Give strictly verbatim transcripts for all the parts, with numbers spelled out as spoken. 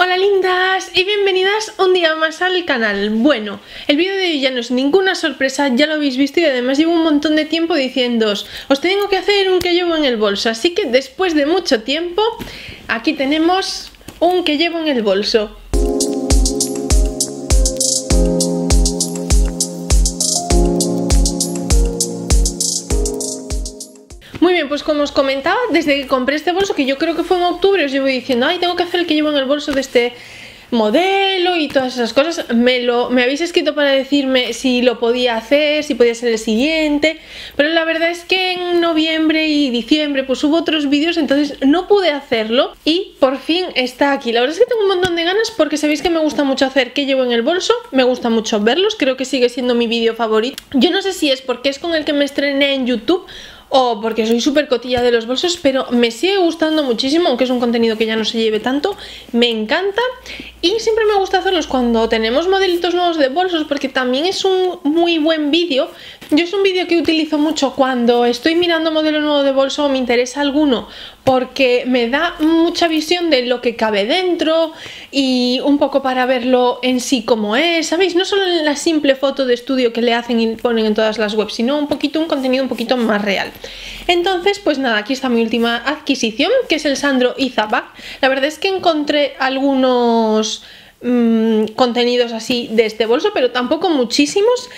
Hola lindas y bienvenidas un día más al canal. Bueno, el vídeo de hoy ya no es ninguna sorpresa, ya lo habéis visto y además llevo un montón de tiempo diciéndoos os tengo que hacer un que llevo en el bolso, así que después de mucho tiempo aquí tenemos un que llevo en el bolso. Muy bien, pues como os comentaba, desde que compré este bolso, que yo creo que fue en octubre, os llevo diciendo, ay, tengo que hacer el que llevo en el bolso de este modelo y todas esas cosas. Me, lo, me habéis escrito para decirme si lo podía hacer, si podía ser el siguiente, pero la verdad es que en noviembre y diciembre pues hubo otros vídeos, entonces no pude hacerlo y por fin está aquí. La verdad es que tengo un montón de ganas porque sabéis que me gusta mucho hacer que llevo en el bolso, me gusta mucho verlos, creo que sigue siendo mi vídeo favorito. Yo no sé si es porque es con el que me estrené en YouTube o porque soy súper cotilla de los bolsos, pero me sigue gustando muchísimo, aunque es un contenido que ya no se lleve tanto, me encanta y siempre me gusta hacerlos cuando tenemos modelitos nuevos de bolsos porque también es un muy buen vídeo. Yo es un vídeo que utilizo mucho cuando estoy mirando modelo nuevo de bolso o me interesa alguno porque me da mucha visión de lo que cabe dentro y un poco para verlo en sí como es, ¿sabéis? No solo en la simple foto de estudio que le hacen y ponen en todas las webs, sino un poquito, un contenido un poquito más real. Entonces, pues nada, aquí está mi última adquisición, que es el Sandro Easy Bag. La verdad es que encontré algunos mmm, contenidos así de este bolso, pero tampoco muchísimos.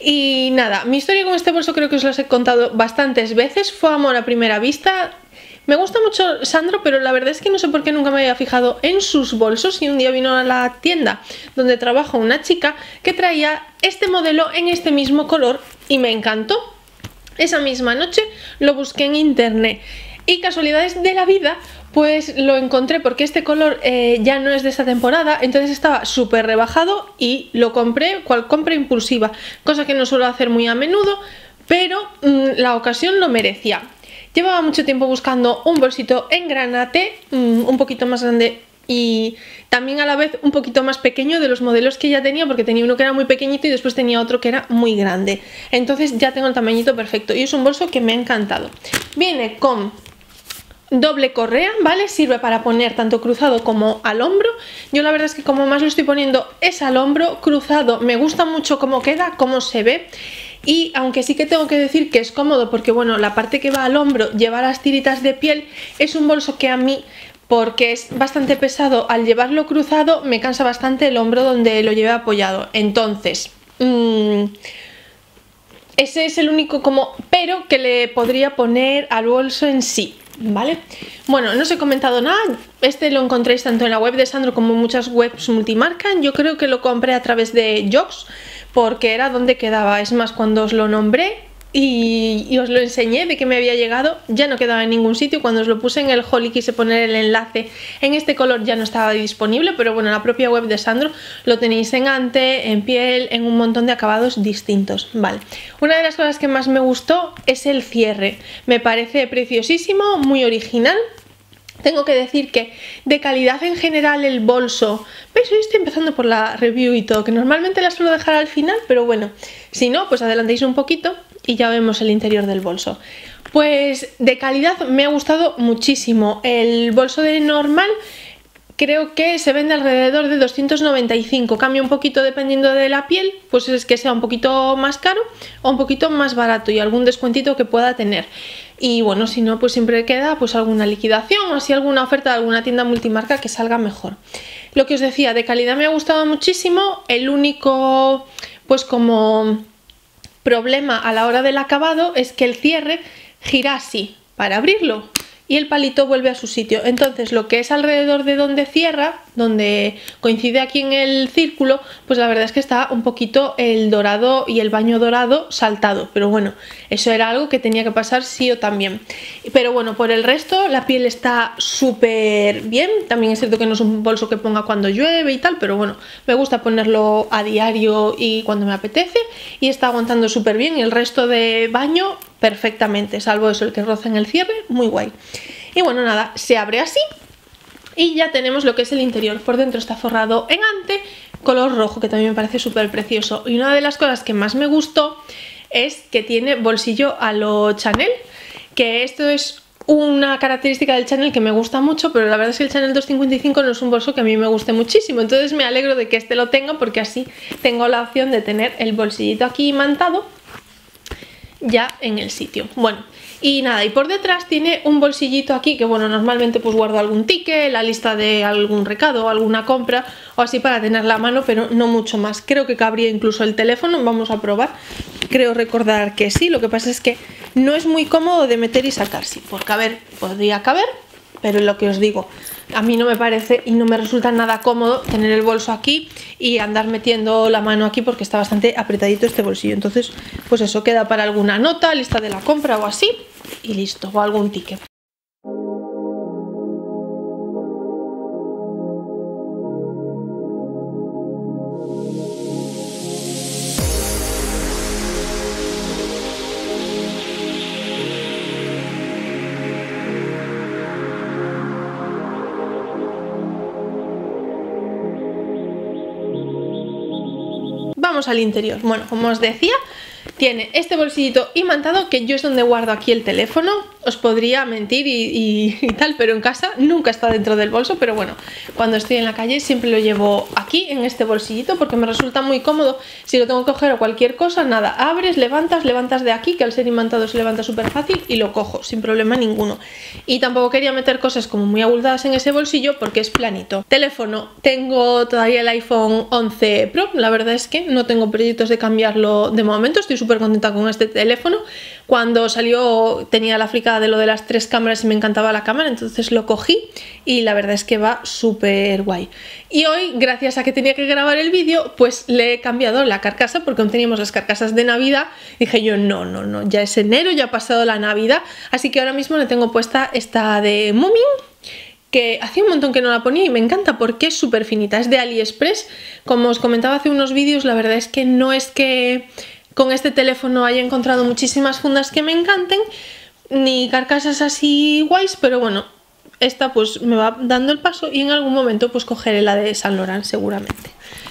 Y nada, mi historia con este bolso creo que os los he contado bastantes veces, fue amor a primera vista. Me gusta mucho Sandro, pero la verdad es que no sé por qué nunca me había fijado en sus bolsos y un día vino a la tienda donde trabaja una chica que traía este modelo en este mismo color y me encantó. Esa misma noche lo busqué en internet y casualidades de la vida pues lo encontré porque este color eh, ya no es de esta temporada, entonces estaba súper rebajado y lo compré, cual compra impulsiva, cosa que no suelo hacer muy a menudo, pero mmm, la ocasión lo merecía. Llevaba mucho tiempo buscando un bolsito en granate, mmm, un poquito más grande y también a la vez un poquito más pequeño de los modelos que ya tenía, porque tenía uno que era muy pequeñito y después tenía otro que era muy grande. Entonces ya tengo el tamañito perfecto y es un bolso que me ha encantado. Viene con doble correa, ¿vale? Sirve para poner tanto cruzado como al hombro. Yo la verdad es que como más lo estoy poniendo es al hombro. Cruzado me gusta mucho cómo queda, cómo se ve. Y aunque sí que tengo que decir que es cómodo porque bueno, la parte que va al hombro lleva las tiritas de piel, es un bolso que a mí, porque es bastante pesado, al llevarlo cruzado me cansa bastante el hombro donde lo lleve apoyado. Entonces mmm, ese es el único como pero que le podría poner al bolso en sí, ¿vale? Bueno, no os he comentado nada, este lo encontréis tanto en la web de Sandro como en muchas webs multimarca. Yo creo que lo compré a través de Jox porque era donde quedaba, es más, cuando os lo nombré y, y os lo enseñé de que me había llegado, ya no quedaba en ningún sitio. Cuando os lo puse en el haul y quise poner el enlace en este color ya no estaba disponible, pero bueno, en la propia web de Sandro lo tenéis en ante, en piel, en un montón de acabados distintos, vale. Una de las cosas que más me gustó es el cierre, me parece preciosísimo, muy original. Tengo que decir que de calidad en general el bolso, veis, hoy estoy empezando por la review y todo, que normalmente la suelo dejar al final, pero bueno, si no, pues adelantéis un poquito y ya vemos el interior del bolso. Pues de calidad me ha gustado muchísimo. El bolso de normal creo que se vende alrededor de doscientos noventa y cinco, cambia un poquito dependiendo de la piel, pues es que sea un poquito más caro o un poquito más barato y algún descuentito que pueda tener. Y bueno, si no, pues siempre queda pues alguna liquidación o así alguna oferta de alguna tienda multimarca que salga mejor. Lo que os decía, de calidad me ha gustado muchísimo. El único pues como problema a la hora del acabado es que el cierre gira así para abrirlo y el palito vuelve a su sitio. Entonces lo que es alrededor de donde cierra, donde coincide aquí en el círculo, pues la verdad es que está un poquito el dorado y el baño dorado saltado, pero bueno, eso era algo que tenía que pasar sí o también. Pero bueno, por el resto la piel está súper bien. También es cierto que no es un bolso que ponga cuando llueve y tal, pero bueno, me gusta ponerlo a diario y cuando me apetece y está aguantando súper bien. Y el resto de baño perfectamente, salvo eso, el que roza en el cierre, muy guay. Y bueno, nada, se abre así y ya tenemos lo que es el interior. Por dentro está forrado en ante, color rojo, que también me parece súper precioso. Y una de las cosas que más me gustó es que tiene bolsillo a lo Chanel, que esto es una característica del Chanel que me gusta mucho, pero la verdad es que el Chanel doscientos cincuenta y cinco no es un bolso que a mí me guste muchísimo, entonces me alegro de que este lo tenga porque así tengo la opción de tener el bolsillito aquí imantado ya en el sitio. Bueno, y nada, y por detrás tiene un bolsillito aquí que bueno, normalmente pues guardo algún ticket, la lista de algún recado, alguna compra o así para tenerla a mano, pero no mucho más. Creo que cabría incluso el teléfono, vamos a probar. Creo recordar que sí, lo que pasa es que no es muy cómodo de meter y sacar. Sí, por caber podría caber, pero es lo que os digo, a mí no me parece y no me resulta nada cómodo tener el bolso aquí y andar metiendo la mano aquí porque está bastante apretadito este bolsillo. Entonces pues eso queda para alguna nota, lista de la compra o así y listo, o algún ticket. Vamos al interior. Bueno, como os decía, tiene este bolsillito imantado que yo es donde guardo aquí el teléfono. Os podría mentir y, y, y tal, pero en casa nunca está dentro del bolso, pero bueno, cuando estoy en la calle siempre lo llevo aquí en este bolsillito porque me resulta muy cómodo. Si lo tengo que coger o cualquier cosa, nada, abres, levantas, levantas de aquí, que al ser imantado se levanta súper fácil y lo cojo sin problema ninguno. Y tampoco quería meter cosas como muy abultadas en ese bolsillo porque es planito. Teléfono, tengo todavía el iPhone once Pro, la verdad es que no tengo proyectos de cambiarlo de momento, estoy súper contenta con este teléfono. Cuando salió tenía la fricada de lo de las tres cámaras y me encantaba la cámara, entonces lo cogí y la verdad es que va súper guay. Y hoy, gracias a que tenía que grabar el vídeo, pues le he cambiado la carcasa porque aún teníamos las carcasas de Navidad. Dije yo, no, no, no, ya es enero, ya ha pasado la Navidad, así que ahora mismo le tengo puesta esta de Moomin, que hacía un montón que no la ponía y me encanta porque es súper finita, es de AliExpress. Como os comentaba hace unos vídeos, la verdad es que no es que con este teléfono haya encontrado muchísimas fundas que me encanten, ni carcasas así guays, pero bueno, esta pues me va dando el paso y en algún momento pues cogeré la de Saint Laurent seguramente.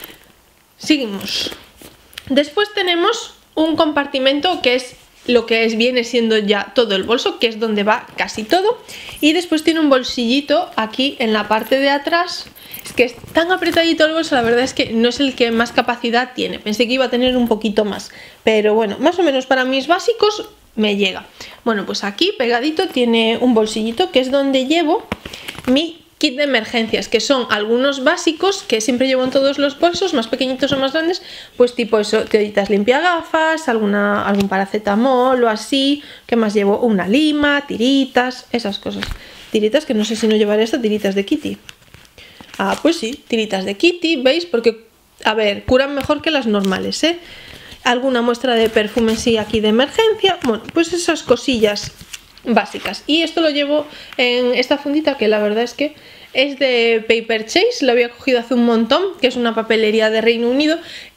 Seguimos. Después tenemos un compartimento que es lo que es, viene siendo ya todo el bolso, que es donde va casi todo, y después tiene un bolsillito aquí en la parte de atrás. Es que es tan apretadito el bolso, la verdad es que no es el que más capacidad tiene, pensé que iba a tener un poquito más, pero bueno, más o menos para mis básicos me llega. Bueno, pues aquí pegadito tiene un bolsillito que es donde llevo mi kit de emergencias, que son algunos básicos que siempre llevo en todos los bolsos, más pequeñitos o más grandes, pues tipo eso, toallitas limpiagafas, alguna, algún paracetamol o así. ¿Qué más llevo? Una lima, tiritas, esas cosas. Tiritas que no sé si no llevaré esta, tiritas de Kitty. Ah, pues sí, tiritas de Kitty, ¿veis? Porque, a ver, curan mejor que las normales, ¿eh? Alguna muestra de perfume sí aquí de emergencia. Bueno, pues esas cosillas básicas. Y esto lo llevo en esta fundita que la verdad es que es de Paper Chase, lo había cogido hace un montón, que es una papelería de Reino Unido,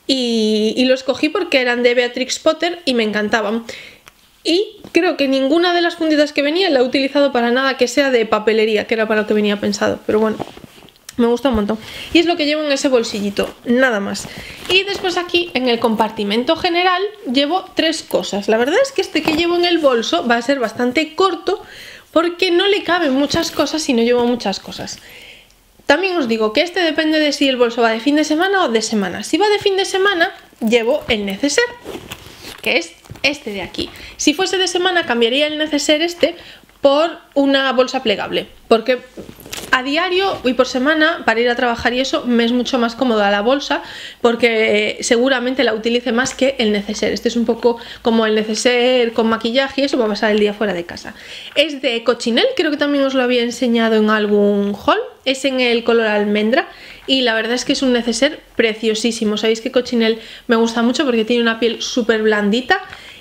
y, y lo escogí porque eran de Beatrix Potter y me encantaban. Y creo que ninguna de las funditas que venía la he utilizado para nada que sea de papelería, que era para lo que venía pensado, pero bueno, me gusta un montón. Y es lo que llevo en ese bolsillito, nada más. Y después aquí, en el compartimento general, llevo tres cosas. La verdad es que este que llevo en el bolso va a ser bastante corto porque no le caben muchas cosas y no llevo muchas cosas. También os digo que este depende de si el bolso va de fin de semana o de semana. Si va de fin de semana, llevo el neceser, que es este de aquí. Si fuese de semana, cambiaría el neceser este por una bolsa plegable, porque a diario y por semana para ir a trabajar y eso me es mucho más cómoda la bolsa, porque seguramente la utilice más que el neceser. Este es un poco como el neceser con maquillaje y eso para pasar el día fuera de casa. Es de Cochinelle, creo que también os lo había enseñado en algún haul, es en el color almendra y la verdad es que es un neceser preciosísimo. Sabéis que Cochinelle me gusta mucho porque tiene una piel súper blandita.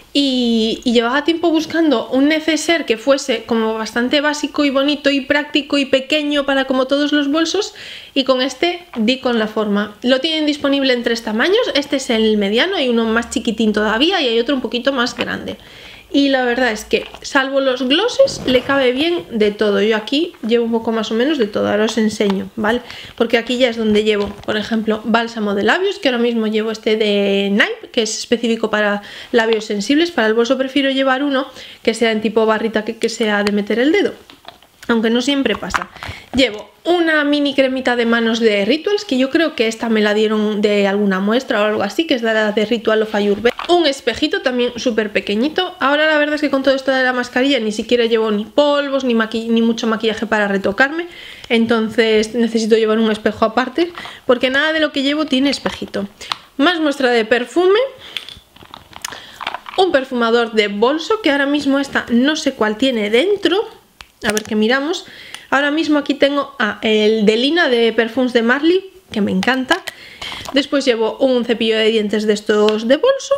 Y, y llevaba tiempo buscando un neceser que fuese como bastante básico y bonito y práctico y pequeño para como todos los bolsos, y con este di con la forma. Lo tienen disponible en tres tamaños, este es el mediano, hay uno más chiquitín todavía y hay otro un poquito más grande. y la verdad es que salvo los glosses le cabe bien de todo. Yo aquí llevo un poco más o menos de todo, ahora os enseño, ¿vale? Porque aquí ya es donde llevo, por ejemplo, bálsamo de labios, que ahora mismo llevo este de Naip, que es específico para labios sensibles. Para el bolso prefiero llevar uno que sea en tipo barrita, que, que sea de meter el dedo, aunque no siempre pasa. Llevo una mini cremita de manos de Rituals, que yo creo que esta me la dieron de alguna muestra o algo así, que es la de Ritual of Ayurveda. Un espejito también súper pequeñito. Ahora la verdad es que con todo esto de la mascarilla ni siquiera llevo ni polvos ni, ni mucho maquillaje para retocarme, entonces necesito llevar un espejo aparte, porque nada de lo que llevo tiene espejito. Más muestra de perfume. Un perfumador de bolso, que ahora mismo esta no sé cuál tiene dentro. A ver qué miramos. Ahora mismo aquí tengo ah, el de Lina de Perfumes de Marley, que me encanta. Después llevo un cepillo de dientes de estos de bolso.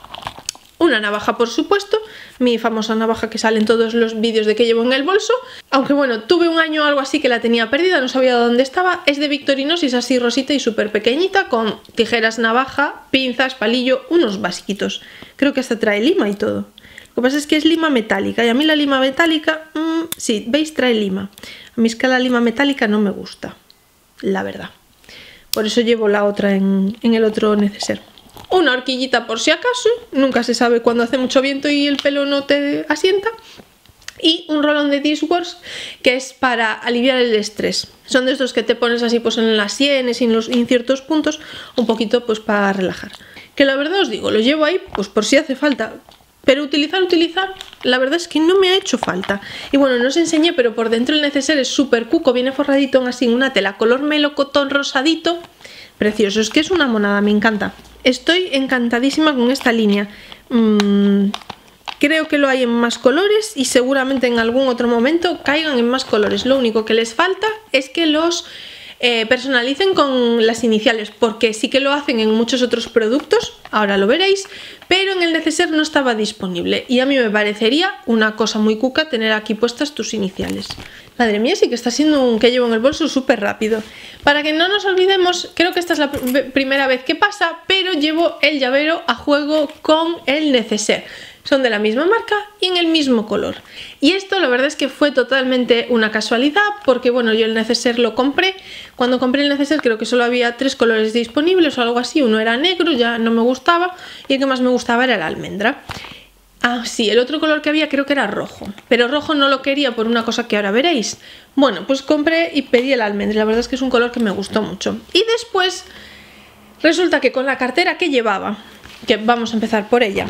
Una navaja, por supuesto, mi famosa navaja que sale en todos los vídeos de que llevo en el bolso. Aunque bueno, tuve un año o algo así que la tenía perdida, no sabía dónde estaba. Es de Victorinox y es así rosita y súper pequeñita, con tijeras, navaja, pinzas, palillo, unos basiquitos. Creo que hasta trae lima y todo. Lo que pasa es que es lima metálica y a mí la lima metálica, mmm, sí, veis, trae lima. A mí es que la lima metálica no me gusta, la verdad. Por eso llevo la otra en, en el otro neceser. Una horquillita por si acaso, nunca se sabe cuando hace mucho viento y el pelo no te asienta. Y un rolón de Dishwash, que es para aliviar el estrés. Son de estos que te pones así pues en las sienes y en, los, en ciertos puntos, un poquito pues para relajar. Que la verdad os digo, lo llevo ahí pues por si hace falta. Pero utilizar, utilizar, la verdad es que no me ha hecho falta. Y bueno, no os enseñé, pero por dentro el neceser es súper cuco, viene forradito en así una tela color melocotón rosadito. Precioso, es que es una monada, me encanta. Estoy encantadísima con esta línea. Mm, creo que lo hay en más colores y seguramente en algún otro momento caigan en más colores. Lo único que les falta es que los eh, personalicen con las iniciales, porque sí que lo hacen en muchos otros productos, ahora lo veréis, pero en el neceser no estaba disponible y a mí me parecería una cosa muy cuca tener aquí puestas tus iniciales. Madre mía, sí que está siendo un que llevo en el bolso súper rápido. Para que no nos olvidemos, creo que esta es la pr primera vez que pasa, pero llevo el llavero a juego con el neceser. Son de la misma marca y en el mismo color. Y esto la verdad es que fue totalmente una casualidad, porque bueno, yo el neceser lo compré. Cuando compré el neceser creo que solo había tres colores disponibles o algo así. Uno era negro, ya no me gustaba, y el que más me gustaba era el almendra. Ah, sí, el otro color que había creo que era rojo, pero rojo no lo quería por una cosa que ahora veréis. Bueno, pues compré y pedí el almendra, la verdad es que es un color que me gustó mucho. Y después resulta que con la cartera que llevaba, que vamos a empezar por ella,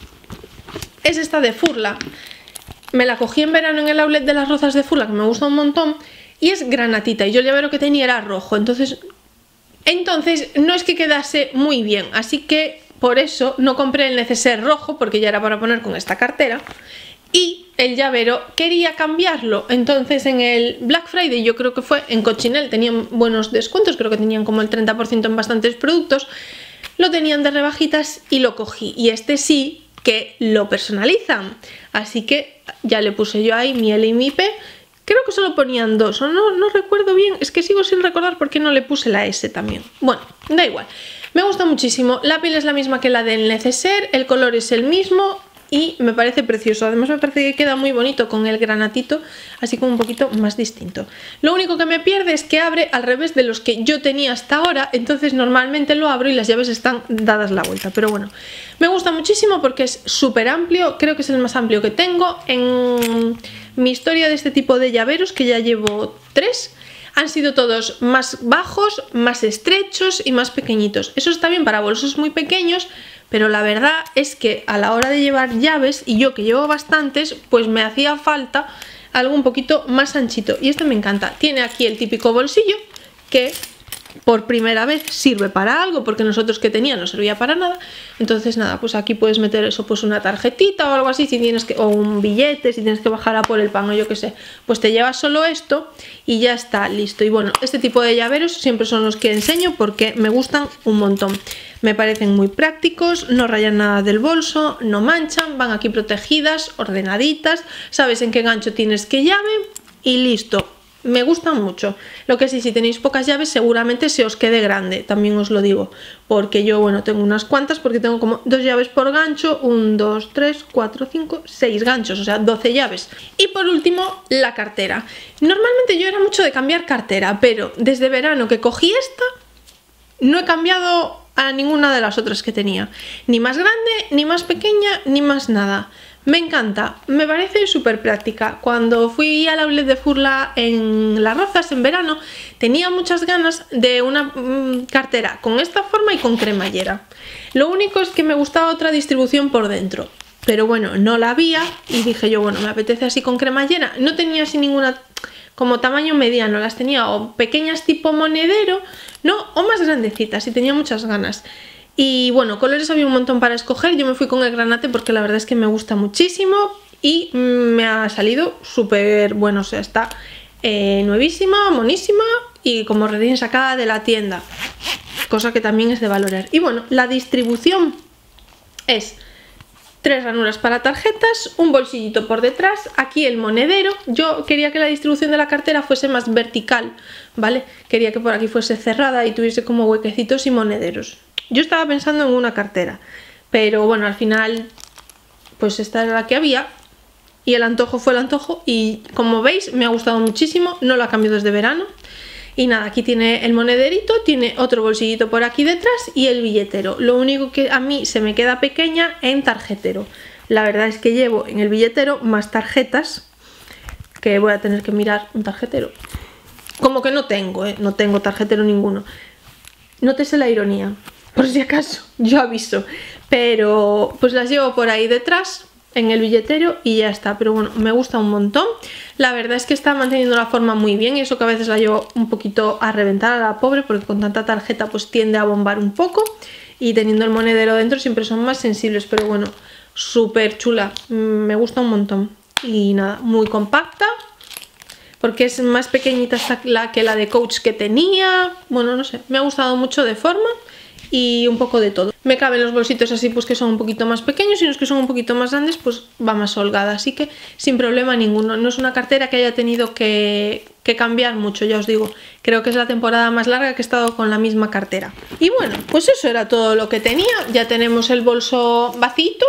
es esta de Furla. Me la cogí en verano en el outlet de las Rozas de Furla, que me gusta un montón, y es granatita, y yo el llavero que tenía era rojo, entonces, entonces no es que quedase muy bien, así que por eso no compré el neceser rojo, porque ya era para poner con esta cartera, y el llavero quería cambiarlo. Entonces en el Black Friday, yo creo que fue en Cochinel, tenían buenos descuentos, creo que tenían como el treinta por ciento en bastantes productos, lo tenían de rebajitas y lo cogí, y este sí que lo personalizan, así que ya le puse yo ahí mi L y mi P. Creo que solo ponían dos, o no, no recuerdo bien, es que sigo sin recordar por qué no le puse la S también. Bueno, da igual. Me gusta muchísimo, la piel es la misma que la del neceser, el color es el mismo y me parece precioso. Además me parece que queda muy bonito con el granatito, así como un poquito más distinto. Lo único que me pierde es que abre al revés de los que yo tenía hasta ahora, entonces normalmente lo abro y las llaves están dadas la vuelta. Pero bueno, me gusta muchísimo porque es súper amplio, creo que es el más amplio que tengo. En mi historia de este tipo de llaveros, que ya llevo tres, han sido todos más bajos, más estrechos y más pequeñitos. Eso está bien para bolsos muy pequeños, pero la verdad es que a la hora de llevar llaves, y yo que llevo bastantes, pues me hacía falta algo un poquito más anchito. Y este me encanta. Tiene aquí el típico bolsillo que por primera vez sirve para algo, porque nosotros que tenía no servía para nada. Entonces nada, pues aquí puedes meter eso, pues una tarjetita o algo así, si tienes que, o un billete, si tienes que bajar a por el pan o yo qué sé, pues te llevas solo esto y ya está listo. Y bueno, este tipo de llaveros siempre son los que enseño porque me gustan un montón. Me parecen muy prácticos, no rayan nada del bolso, no manchan, van aquí protegidas, ordenaditas, sabes en qué gancho tienes qué llave y listo. me gustan mucho. Lo que sí, si tenéis pocas llaves seguramente se os quede grande, también os lo digo, porque yo, bueno, tengo unas cuantas, porque tengo como dos llaves por gancho, un, dos, tres, cuatro, cinco, seis ganchos, o sea, doce llaves. Y por último, la cartera. Normalmente yo era mucho de cambiar cartera, pero desde verano que cogí esta, no he cambiado a ninguna de las otras que tenía, ni más grande, ni más pequeña, ni más nada. Me encanta, me parece súper práctica. Cuando fui al outlet de Furla en Las Rozas en verano, tenía muchas ganas de una mmm, cartera con esta forma y con cremallera. Lo único es que me gustaba otra distribución por dentro, pero bueno, no la había y dije yo, bueno, me apetece así con cremallera. No tenía así ninguna como tamaño mediano, las tenía o pequeñas tipo monedero, no, o más grandecitas y tenía muchas ganas. Y bueno, colores había un montón para escoger, yo me fui con el granate porque la verdad es que me gusta muchísimo y me ha salido súper bueno, o sea, está eh, nuevísima, monísima y como recién sacada de la tienda, cosa que también es de valorar. Y bueno, la distribución es tres ranuras para tarjetas, un bolsillito por detrás, aquí el monedero. Yo quería que la distribución de la cartera fuese más vertical, ¿vale? Quería que por aquí fuese cerrada y tuviese como huequecitos y monederos. Yo estaba pensando en una cartera, pero bueno, al final pues esta era la que había y el antojo fue el antojo y como veis me ha gustado muchísimo, no la cambio desde verano. Y nada, aquí tiene el monederito, tiene otro bolsillito por aquí detrás y el billetero. Lo único que a mí se me queda pequeña en tarjetero. La verdad es que llevo en el billetero más tarjetas, que voy a tener que mirar un tarjetero. Como que no tengo, ¿eh? No tengo tarjetero ninguno. Nótese la ironía, por si acaso, yo aviso. Pero pues las llevo por ahí detrás, en el billetero y ya está. Pero bueno, me gusta un montón. La verdad es que está manteniendo la forma muy bien y eso que a veces la llevo un poquito a reventar a la pobre porque con tanta tarjeta pues tiende a bombar un poco y teniendo el monedero dentro siempre son más sensibles, pero bueno, súper chula, me gusta un montón. Y nada, muy compacta porque es más pequeñita la que la de Coach que tenía. Bueno, no sé, me ha gustado mucho de forma y un poco de todo. Me caben los bolsitos así pues que son un poquito más pequeños y los que son un poquito más grandes pues va más holgada, así que sin problema ninguno. No es una cartera que haya tenido que, que cambiar mucho, ya os digo, creo que es la temporada más larga que he estado con la misma cartera. Y bueno, pues eso era todo lo que tenía, ya tenemos el bolso vacío.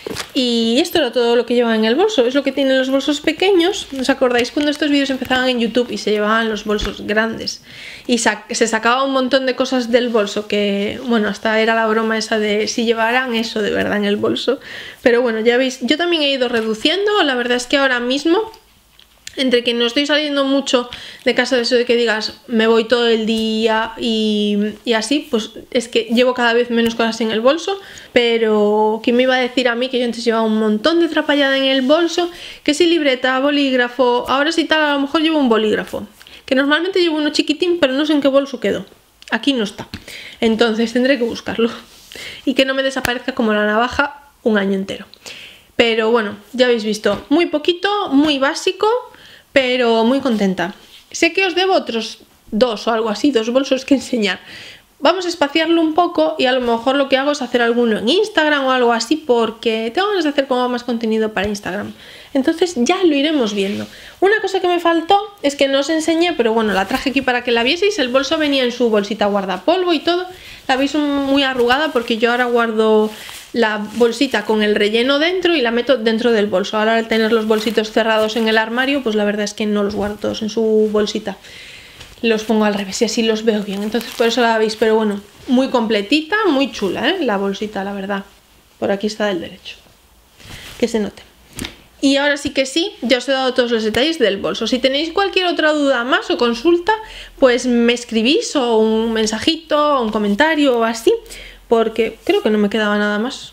Y esto era todo lo que llevaba en el bolso, es lo que tienen los bolsos pequeños. ¿Os acordáis cuando estos vídeos empezaban en YouTube y se llevaban los bolsos grandes? Y sa se sacaba un montón de cosas del bolso que, bueno, hasta era la broma esa de si llevaran eso de verdad en el bolso. Pero bueno, ya veis, yo también he ido reduciendo, la verdad es que ahora mismo, entre que no estoy saliendo mucho de casa de eso de que digas me voy todo el día y, y así, pues es que llevo cada vez menos cosas en el bolso. Pero ¿quién me iba a decir a mí que yo antes llevaba un montón de trapallada en el bolso? Que si libreta, bolígrafo, ahora sí tal, a lo mejor llevo un bolígrafo, que normalmente llevo uno chiquitín, pero no sé en qué bolso quedó. Aquí no está, entonces tendré que buscarlo y que no me desaparezca como la navaja un año entero. Pero bueno, ya habéis visto, muy poquito, muy básico, pero muy contenta. Sé que os debo otros dos o algo así, dos bolsos que enseñar. Vamos a espaciarlo un poco y a lo mejor lo que hago es hacer alguno en Instagram o algo así porque tengo ganas de hacer como más contenido para Instagram. Entonces ya lo iremos viendo. Una cosa que me faltó es que no os enseñé, pero bueno, la traje aquí para que la vieseis. El bolso venía en su bolsita guardapolvo y todo. La veis muy arrugada porque yo ahora guardo la bolsita con el relleno dentro y la meto dentro del bolso. Ahora al tener los bolsitos cerrados en el armario, pues la verdad es que no los guardo todos en su bolsita. Los pongo al revés y así los veo bien, entonces por eso la veis, pero bueno, muy completita, muy chula, ¿eh? La bolsita, la verdad. Por aquí está del derecho, que se note. Y ahora sí que sí, ya os he dado todos los detalles del bolso. Si tenéis cualquier otra duda más o consulta, pues me escribís o un mensajito o un comentario o así, porque creo que no me quedaba nada más.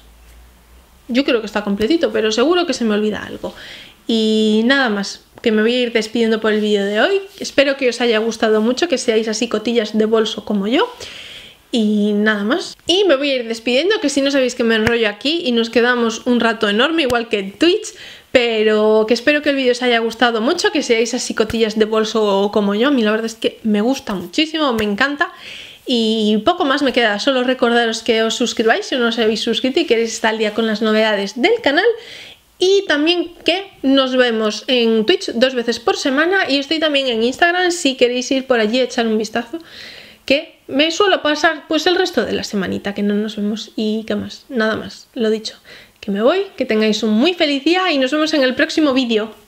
Yo creo que está completito, pero seguro que se me olvida algo. Y nada más, que me voy a ir despidiendo por el vídeo de hoy. Espero que os haya gustado mucho, que seáis así cotillas de bolso como yo. Y nada más. Y me voy a ir despidiendo, que si no sabéis que me enrollo aquí y nos quedamos un rato enorme, igual que en Twitch. Pero que espero que el vídeo os haya gustado mucho, que seáis así cotillas de bolso como yo. A mí la verdad es que me gusta muchísimo, me encanta. Y poco más me queda, solo recordaros que os suscribáis si no os habéis suscrito y queréis estar al día con las novedades del canal. Y también que nos vemos en Twitch dos veces por semana y estoy también en Instagram si queréis ir por allí a echar un vistazo, que me suelo pasar pues el resto de la semanita que no nos vemos. Y qué más, nada más, lo dicho, que me voy, que tengáis un muy feliz día y nos vemos en el próximo vídeo.